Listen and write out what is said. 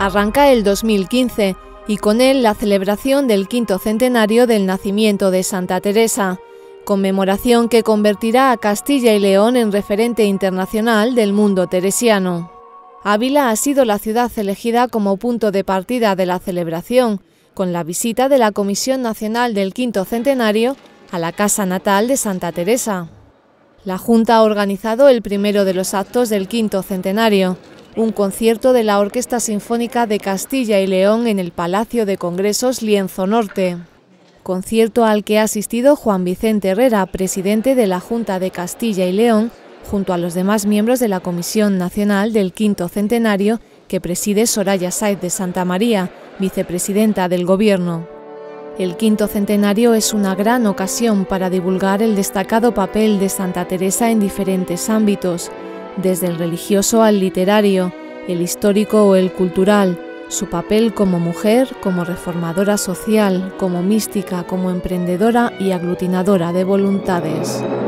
Arranca el 2015 y con él la celebración del 5º centenario del nacimiento de Santa Teresa, conmemoración que convertirá a Castilla y León en referente internacional del mundo teresiano. Ávila ha sido la ciudad elegida como punto de partida de la celebración, con la visita de la Comisión Nacional del 5º Centenario a la casa natal de Santa Teresa. La Junta ha organizado el primero de los actos del 5º Centenario, un concierto de la Orquesta Sinfónica de Castilla y León en el Palacio de Congresos Lienzo Norte. Concierto al que ha asistido Juan Vicente Herrera, presidente de la Junta de Castilla y León, junto a los demás miembros de la Comisión Nacional del 5º Centenario, que preside Soraya Sáez de Santa María, vicepresidenta del Gobierno. El 5º Centenario es una gran ocasión para divulgar el destacado papel de Santa Teresa en diferentes ámbitos, desde el religioso al literario, el histórico o el cultural, su papel como mujer, como reformadora social, como mística, como emprendedora y aglutinadora de voluntades.